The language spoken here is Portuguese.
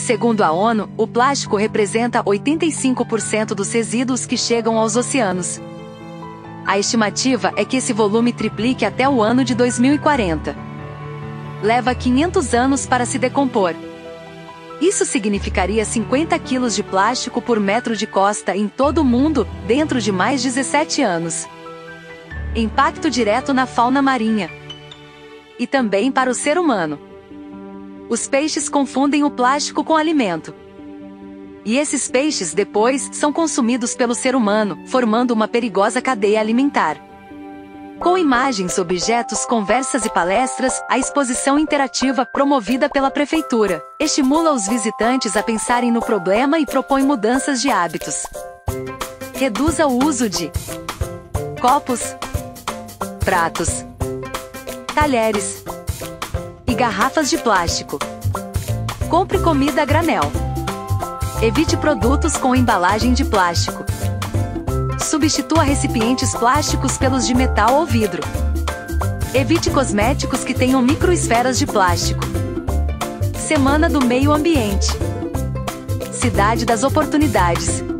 Segundo a ONU, o plástico representa 85% dos resíduos que chegam aos oceanos. A estimativa é que esse volume triplique até o ano de 2040. Leva 500 anos para se decompor. Isso significaria 50 quilos de plástico por metro de costa em todo o mundo, dentro de mais 17 anos. Impacto direto na fauna marinha. E também para o ser humano. Os peixes confundem o plástico com alimento. E esses peixes depois são consumidos pelo ser humano, formando uma perigosa cadeia alimentar. Com imagens, objetos, conversas e palestras, a exposição interativa promovida pela prefeitura estimula os visitantes a pensarem no problema e propõe mudanças de hábitos. Reduza o uso de copos, pratos, talheres e garrafas de plástico. Compre comida a granel. Evite produtos com embalagem de plástico. Substitua recipientes plásticos pelos de metal ou vidro. Evite cosméticos que tenham microesferas de plástico. Semana do Meio Ambiente. Cidade das Oportunidades.